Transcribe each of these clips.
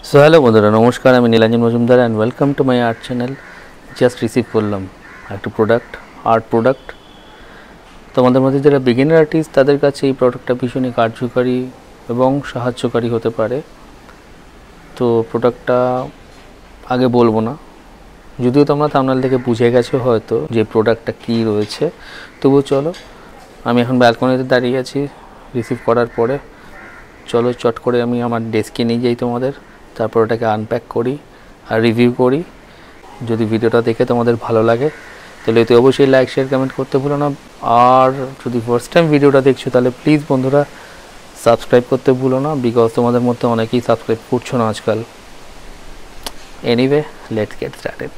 So hello বন্ধুরা, নমস্কার। আমি Nilanjan Majumdar and welcome to my art channel. Just receive করলাম একটা আর্ট প্রোডাক্ট। তোমাদের মধ্যে যারা বিগিনার আর্টিস্ট তাদের কাছে এই প্রোডাক্টটা ভীষণই কার্যকারী এবং সাহায্যকারী হতে পারে। তো প্রোডাক্টটা আগে বলবো না, যদিও তোমরা থাম্বনেল থেকে বুঝে গেছো হয়তো যে প্রোডাক্টটা কী রয়েছে, তবুও চলো, আমি এখন ব্যালকনিতে দাঁড়িয়ে আছি রিসিভ করার পরে। চলো চট করে আমি আমার ডেস্কে নিয়ে যাই তোমাদের, তারপর ওটাকে আনপ্যাক করি আর রিভিউ করি। যদি ভিডিওটা দেখে তোমাদের ভালো লাগে তাহলে এতে অবশ্যই লাইক শেয়ার কমেন্ট করতে ভুলো না। আর যদি ফার্স্ট টাইম ভিডিওটা দেখছো তাহলে প্লিজ বন্ধুরা সাবস্ক্রাইব করতে ভুলো না, বিকজ তোমাদের মধ্যে অনেকেই সাবস্ক্রাইব করছো না আজকাল। Anyway, let's get started.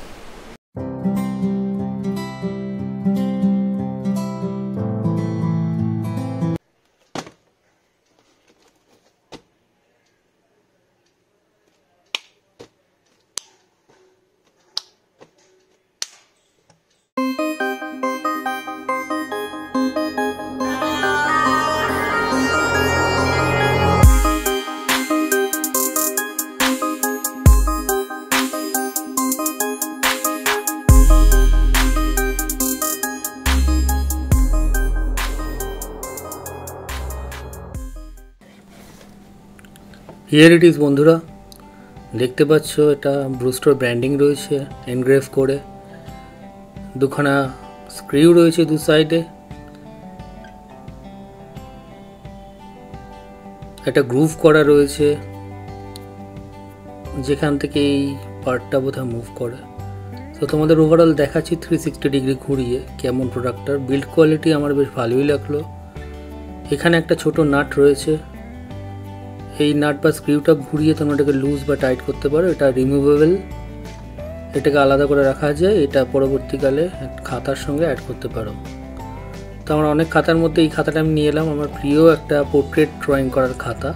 Here it is বন্ধুরা, দেখতে পাচ্ছ এটা ব্রুস্টার ব্র্যান্ডিং রয়েছে এনগ্রেভ করে, দুখানা স্ক্রিউ রয়েছে দু সাইডে, একটা গ্রুভ করা রয়েছে যেখান থেকে এই পার্টটা বোধহয় মুভ করে। তো তোমাদের ওভারঅল দেখাচ্ছি 360 ডিগ্রি ঘুরিয়ে কেমন প্রোডাক্টটার বিল্ড কোয়ালিটি আমার বেশ ভালোই লাগলো। এখানে একটা ছোট নাট রয়েছে, এই নাট বা স্ক্রিউটা ঘুরিয়ে তোমরা এটাকে লুজ বা টাইট করতে পারো। এটা রিমুভেবল, এটাকে আলাদা করে রাখা যায়, এটা পরবর্তীকালে খাতার সঙ্গে অ্যাড করতে পারো। তো আমার অনেক খাতার মধ্যে এই খাতাটা আমি নিয়ে এলাম, আমার প্রিয় একটা পোর্ট্রেট ড্রয়িং করার খাতা,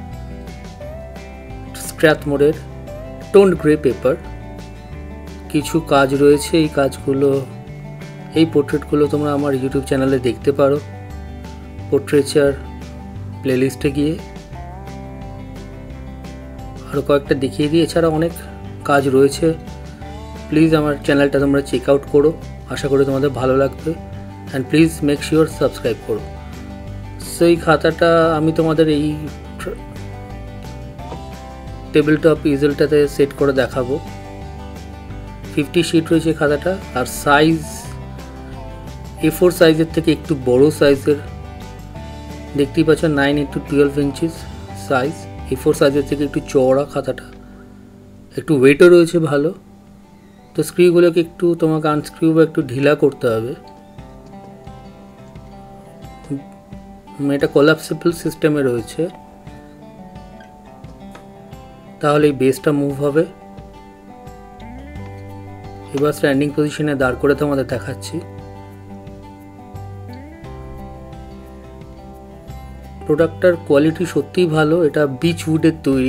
স্ক্র্যাচ মোডের টোন্ড গ্রে পেপার। কিছু কাজ রয়েছে, এই কাজগুলো, এই পোর্ট্রেটগুলো তোমরা আমার ইউটিউব চ্যানেলে দেখতে পারো, পোর্ট্রেচার প্লেলিস্টে গিয়ে আরও কয়েকটা দেখিয়ে দিই। এছাড়া অনেক কাজ রয়েছে, প্লিজ আমার চ্যানেলটা তোমরা চেক আউট করো, আশা করি তোমাদের ভালো লাগবে। And please make sure subscribe করো। সেই খাতাটা আমি তোমাদের এই টেবিল টপ ইজেলটাতে সেট করে দেখাবো। 50 শিট রয়েছে খাতাটা, আর সাইজ A4 সাইজের থেকে একটু বড় সাইজের, দেখতেই পাচ্ছ 9x12 ইঞ্চিস সাইজ। A4 সাইজের থেকে একটু চওড়া খাতাটা, একটু ওয়েটও রয়েছে ভালো। তো স্ক্রিউগুলোকে একটু তোমাকে আনস্ক্রিউ বা একটু ঢিলা করতে হবে। এটা কোলাপসিবল সিস্টেমে রয়েছে, তাহলে এই বেসটা মুভ হবে। এবার স্ট্যান্ডিং পজিশনে দাঁড় করে তোমাদের দেখাচ্ছি। প্রোডাক্টটার কোয়ালিটি সত্যিই ভালো, এটা বিচ উডের তৈরি।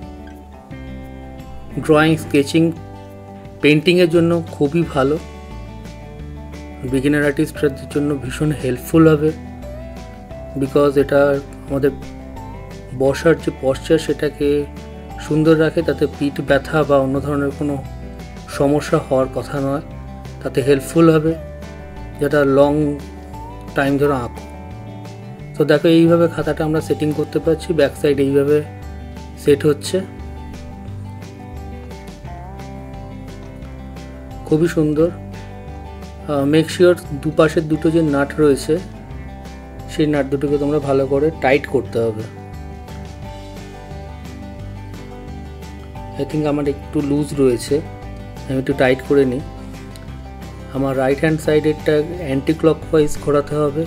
ড্রয়িং, স্কেচিং, পেন্টিংয়ের জন্য খুবই ভালো, বিগিনার আর্টিস্টদের জন্য ভীষণ হেল্পফুল হবে, বিকজ এটা আমাদের বসার যে পশ্চার সেটাকে সুন্দর রাখে, তাতে পিঠ ব্যথা বা অন্য ধরনের কোনো সমস্যা হওয়ার কথা নয়, তাতে হেল্পফুল হবে, যেটা লং টাইম ধরে আঁকো। তো দেখো এইভাবে খাতাটা আমরা সেটিং করতে পারছি, ব্যাক সাইড এইভাবে সেট হচ্ছে, খুবই সুন্দর। মেক শিওর দুপাশের দুটো যে নাট রয়েছে সেই নাট দুটোকে তোমরা ভালো করে টাইট করতে হবে। আই থিঙ্ক আমার একটু লুজ রয়েছে, আমি একটু টাইট করে নিই। আমার রাইট হ্যান্ড সাইডেরটা অ্যান্টি ক্লকওয়াইজ ঘোরাতে হবে,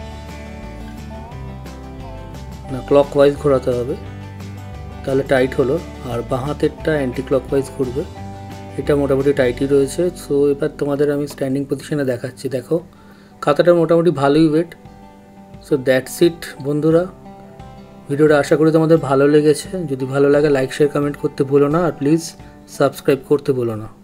না ক্লকওয়াইজ ঘোরাতে হবে, তাহলে টাইট হলো। আর বাঁ হাতেরটা অ্যান্টি ক্লকওয়াইজ ঘুরবে, এটা মোটামুটি টাইটই রয়েছে। সো এবার তোমাদের আমি স্ট্যান্ডিং পজিশনে দেখাচ্ছি। দেখো খাতাটার মোটামুটি ভালোই ওয়েট। সো দ্যাটস ইট বন্ধুরা, ভিডিওটা আশা করি তোমাদের ভালো লেগেছে। যদি ভালো লাগে লাইক শেয়ার কমেন্ট করতে ভুলো না, আর প্লিজ সাবস্ক্রাইব করতে ভুলো না।